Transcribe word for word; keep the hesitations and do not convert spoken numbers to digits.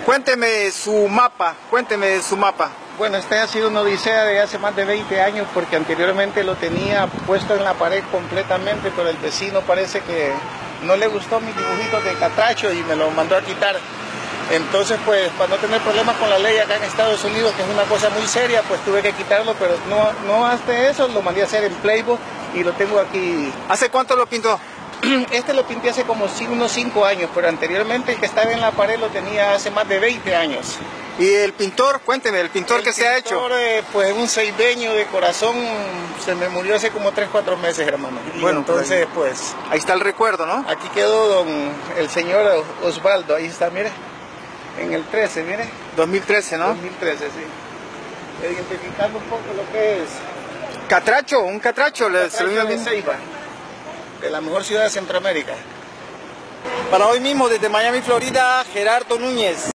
Cuénteme su mapa, cuénteme su mapa. Bueno, este ha sido una odisea de hace más de veinte años porque anteriormente lo tenía puesto en la pared completamente, pero el vecino parece que no le gustó mis dibujitos de catracho y me lo mandó a quitar. Entonces, pues, para no tener problemas con la ley acá en Estados Unidos, que es una cosa muy seria, pues tuve que quitarlo, pero no, no hasta eso, lo mandé a hacer en Playboy y lo tengo aquí. ¿Hace cuánto lo pintó? Este lo pinté hace como unos cinco años, pero anteriormente el que estaba en la pared lo tenía hace más de veinte años. ¿Y el pintor? Cuénteme, el pintor el que se ha hecho. Eh, pues un ceibeño de corazón, se me murió hace como tres, cuatro meses, hermano. Y bueno, entonces, pues... Ahí está el recuerdo, ¿no? Aquí quedó don el señor Osvaldo, ahí está, mire. En el trece, mire. dos mil trece, ¿no? dos mil trece, sí. Identificando un poco lo que es... Catracho, un catracho. Un catracho le de Ceiba, de la mejor ciudad de Centroamérica. Para hoy mismo, desde Miami, Florida, Gerardo Núñez.